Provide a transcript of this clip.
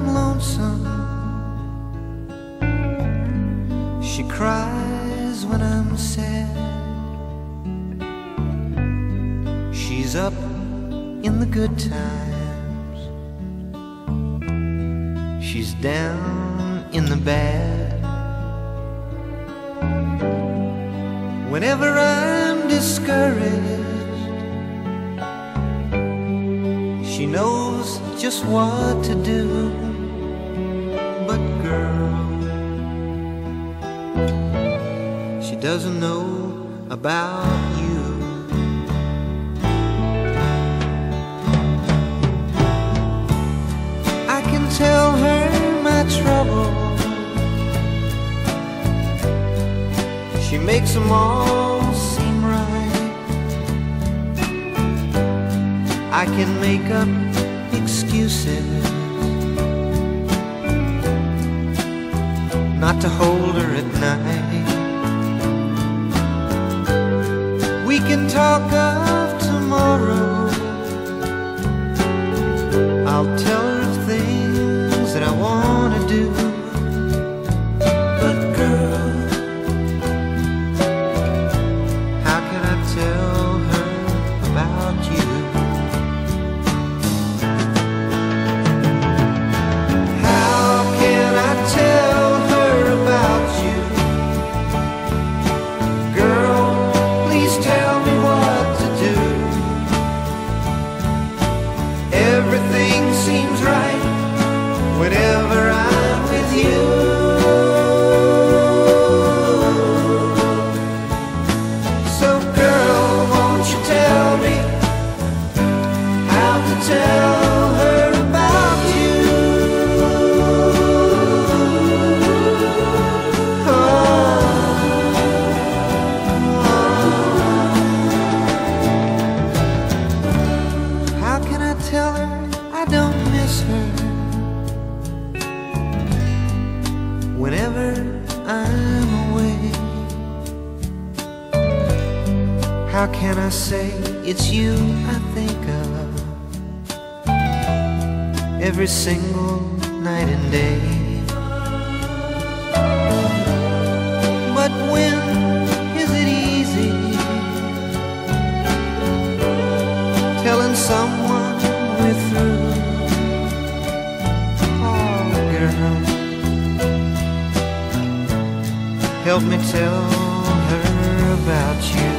I'm lonesome. She cries when I'm sad. She's up in the good times. She's down in the bad. Whenever I'm discouraged, she knows just what to do. But girl, she doesn't know about you. I can tell her my trouble. She makes them all seem right. I can make up excuses not to hold her at night. We can talk of tomorrow. I'll tell her things that I want to do. But girl, how can I tell her about you? How can I tell her about you? Girl, please tell me what to do. Everything seems right whenever I'm with you. So girl, won't you tell me how to tell her about you? How can I tell her I don't miss her whenever I'm away? How can I say it's you I think of every single night and day? But when is it easy telling someone we're through? Oh, girl, help me tell her about you.